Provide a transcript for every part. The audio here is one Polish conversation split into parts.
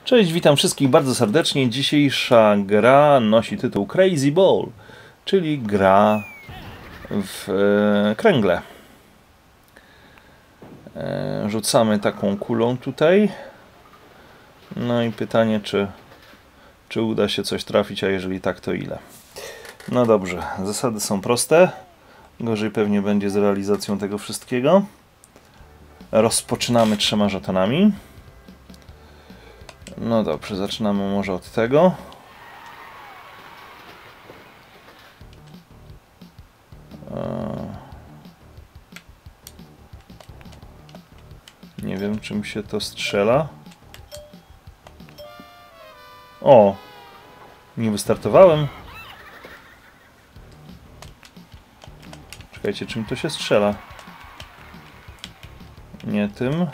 Cześć, witam wszystkich bardzo serdecznie. Dzisiejsza gra nosi tytuł Crazy Ball, czyli gra w kręgle. Rzucamy taką kulą tutaj. No i pytanie, czy uda się coś trafić, a jeżeli tak, to ile? No dobrze, zasady są proste. Gorzej pewnie będzie z realizacją tego wszystkiego. Rozpoczynamy 3 żetonami. No dobrze, zaczynamy może od tego. Nie wiem, czym się to strzela. O! Nie wystartowałem. Czekajcie, czym to się strzela? Nie tym.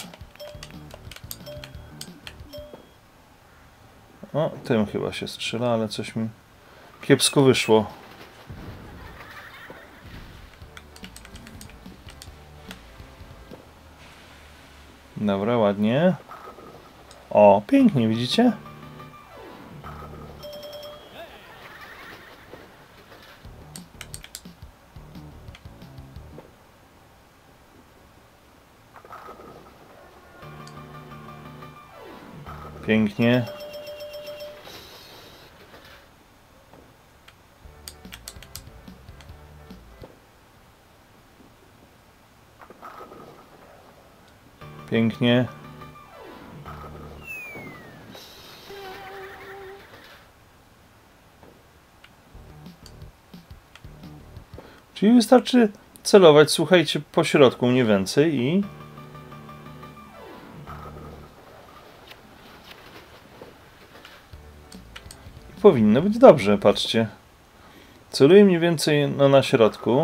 O, tym chyba się strzela, ale coś mi kiepsko wyszło. Dobra, ładnie. O, pięknie, widzicie? Pięknie. Pięknie. Czyli wystarczy celować, słuchajcie, po środku mniej więcej i powinno być dobrze, patrzcie. Celuję mniej więcej na środku.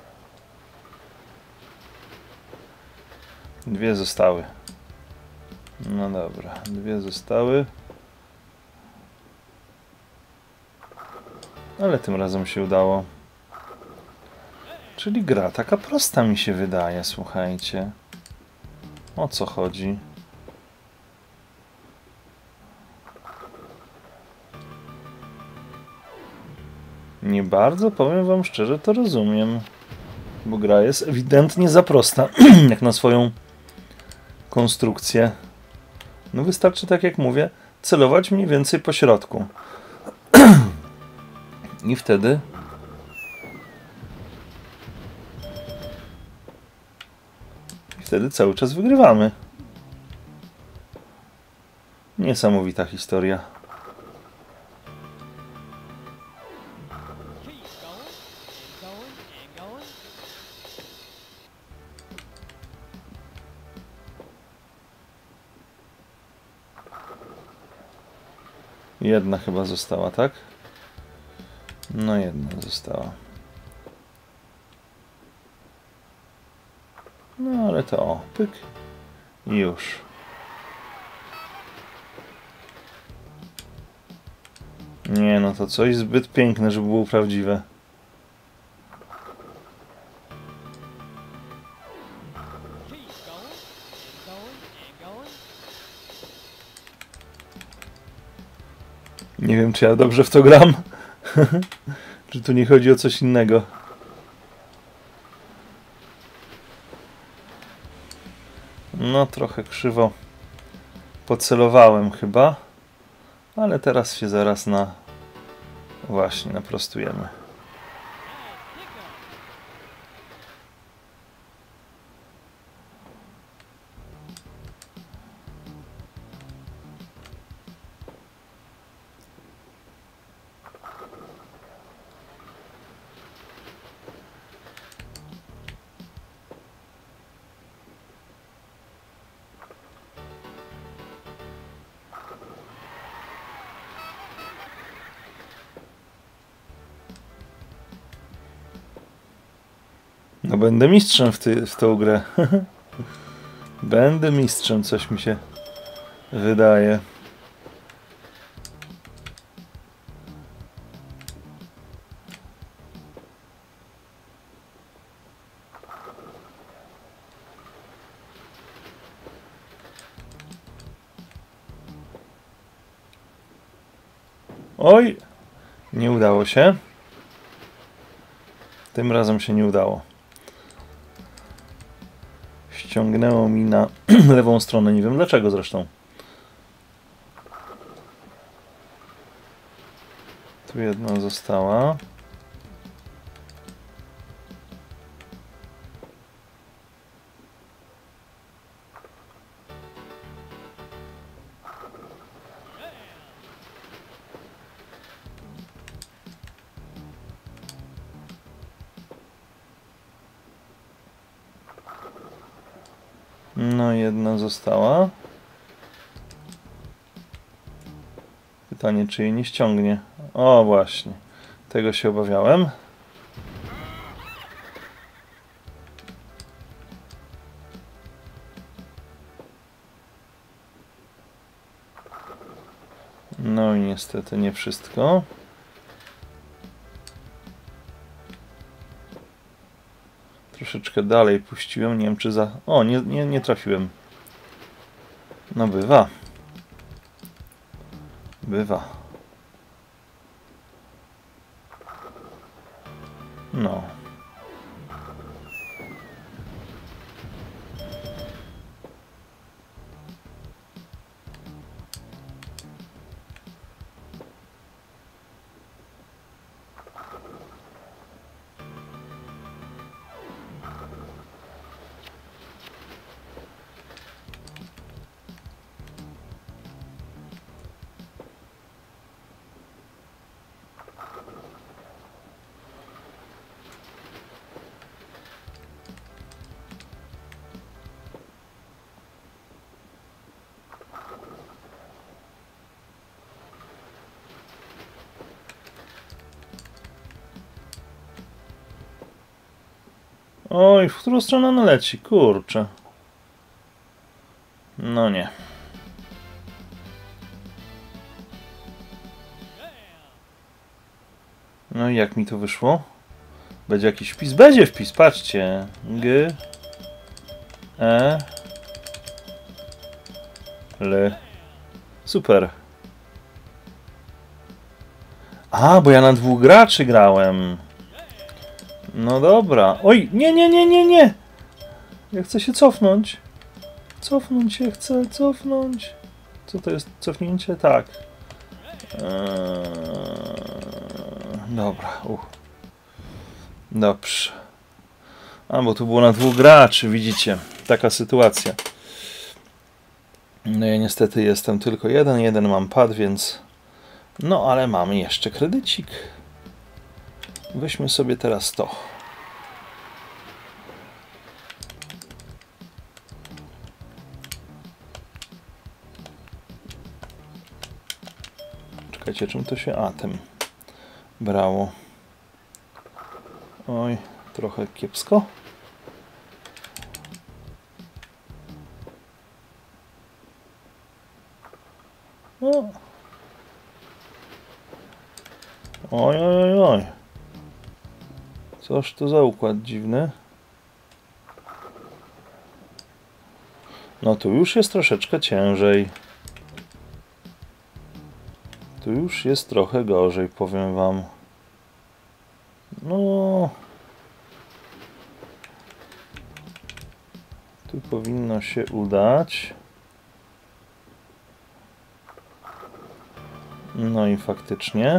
2 zostały. No dobra, 2 zostały. Ale tym razem się udało. Czyli gra taka prosta mi się wydaje, słuchajcie. O co chodzi? Nie bardzo, powiem wam szczerze, to rozumiem. Bo gra jest ewidentnie za prosta, jak na swoją konstrukcję. No wystarczy, tak jak mówię, celować mniej więcej po środku. I wtedy cały czas wygrywamy. Niesamowita historia. Jedna chyba została, tak? No jedna została. No ale to o, pyk i już. Nie no, to coś zbyt piękne, żeby było prawdziwe. Nie wiem, czy ja dobrze w to gram. Czy tu nie chodzi o coś innego. No, trochę krzywo pocelowałem chyba. Ale teraz się zaraz właśnie naprostujemy. No będę mistrzem w tą grę. Będę mistrzem, coś mi się wydaje. Oj! Nie udało się. Tym razem się nie udało. Ściągnęło mi na lewą stronę. Nie wiem dlaczego zresztą. Tu jedna została. No, jedna została. Pytanie, czy jej nie ściągnie. O, właśnie. Tego się obawiałem. No i niestety nie wszystko. Troszeczkę dalej puściłem. Nie wiem, czy za... O, nie trafiłem. No bywa. Bywa. No. Oj, w którą stronę ona leci? Kurczę. No nie. No i jak mi to wyszło? Będzie jakiś wpis? Będzie wpis, patrzcie. G. E. L. Super. A, bo ja na 2 graczy grałem. No dobra. Oj, nie. Ja chcę się cofnąć. Cofnąć się chcę, cofnąć. Co to jest? Cofnięcie? Tak. Dobra. Dobrze. A, bo tu było na 2 graczy, widzicie. Taka sytuacja. No ja niestety jestem tylko jeden mam pad, więc... No, ale mamy jeszcze kredycik. Weźmy sobie teraz to. Czekajcie, czym to się... A, tym brało. Oj, trochę kiepsko. O. Oj. Coż to za układ dziwny. No tu już jest troszeczkę ciężej. Tu już jest trochę gorzej, powiem wam. No. Tu powinno się udać. No i faktycznie.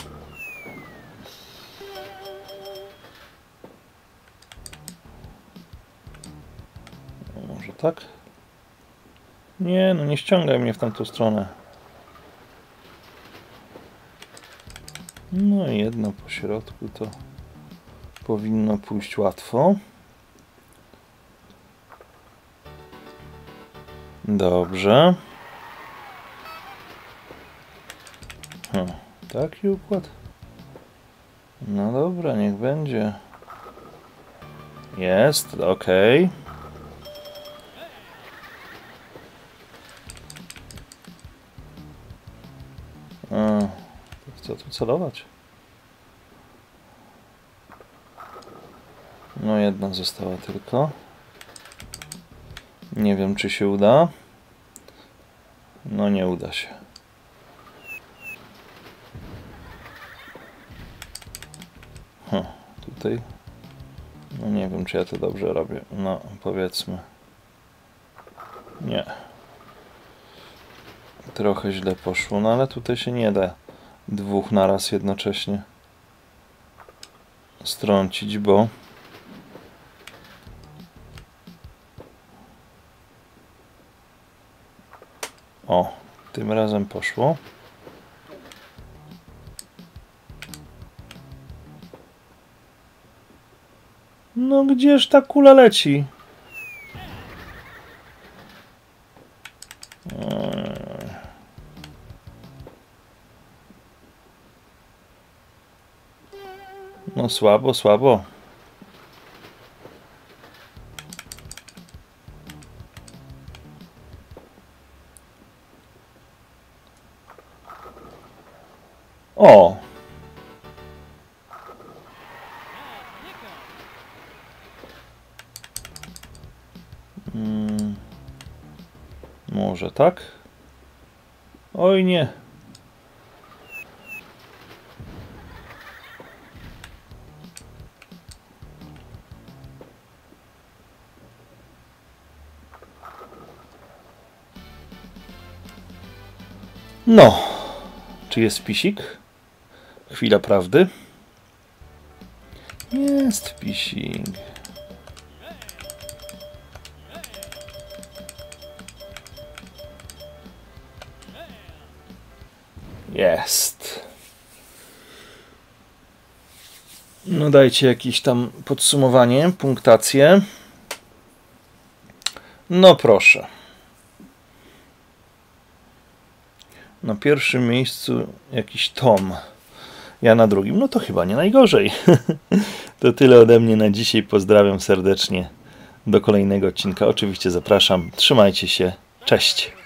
Może tak? Nie, no nie ściągaj mnie w tamtą stronę. No i jedno po środku to powinno pójść łatwo. Dobrze. Taki układ. No dobra, niech będzie. Jest, ok. Chcę tu celować. No jedna została tylko. Nie wiem, czy się uda. No nie uda się. Tutaj. No nie wiem, czy ja to dobrze robię. No, powiedzmy. Nie. Trochę źle poszło, no ale tutaj się nie da dwóch naraz jednocześnie strącić, bo o, tym razem poszło. No gdzież ta kula leci? No słabo, słabo. O! Może tak? Oj nie. No. Czy jest pisik? Chwila prawdy. Jest pisik. Jest. No dajcie jakieś tam podsumowanie, punktację. No proszę. Na pierwszym miejscu jakiś Tom. Ja na drugim. No to chyba nie najgorzej. To tyle ode mnie na dzisiaj. Pozdrawiam serdecznie. Do kolejnego odcinka. Oczywiście zapraszam. Trzymajcie się. Cześć.